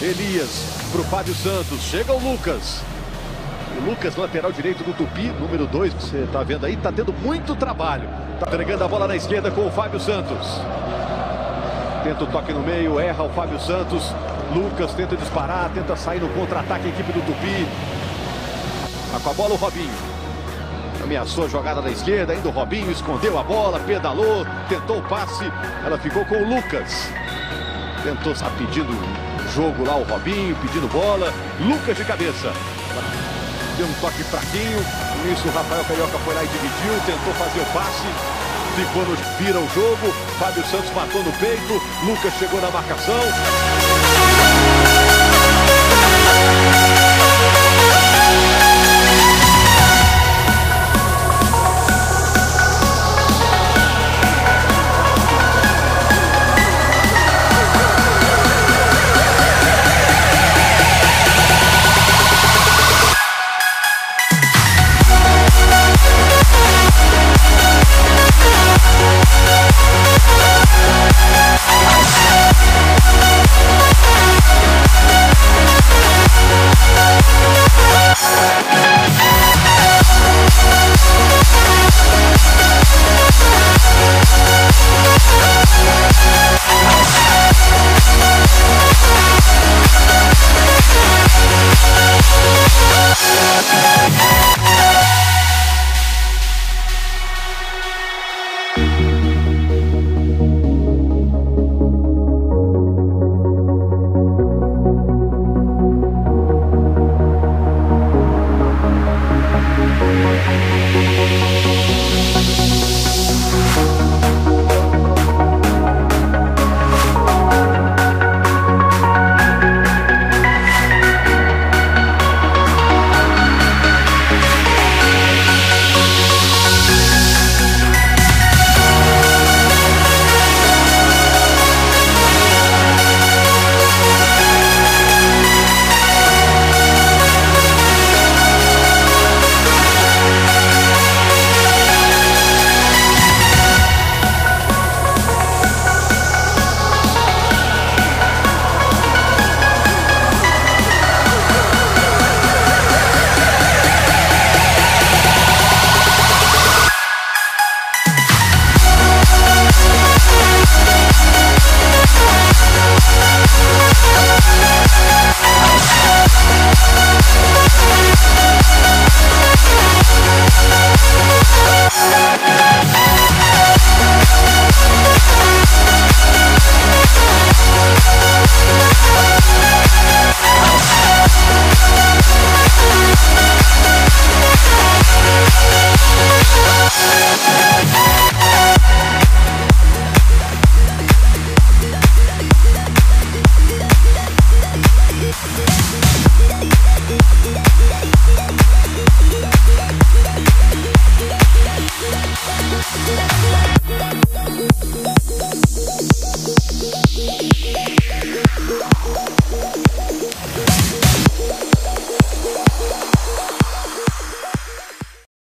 Elias pro Fábio Santos. Chega o Lucas. O Lucas, lateral direito do Tupi, número 2. Você tá vendo aí, tá tendo muito trabalho. Tá entregando a bola na esquerda com o Fábio Santos. Tenta o toque no meio, erra o Fábio Santos. Lucas tenta disparar, tenta sair no contra-ataque a equipe do Tupi. Tá com a bola o Robinho. Ameaçou a jogada da esquerda, ainda o Robinho escondeu a bola, pedalou, tentou o passe. Ela ficou com o Lucas. Tentou, tá pedindo jogo lá o Robinho, pedindo bola. Lucas de cabeça. Deu um toque fraquinho. Isso o Rafael Carioca foi lá e dividiu, tentou fazer o passe. Ficou no vira o jogo. Fábio Santos matou no peito. Lucas chegou na marcação.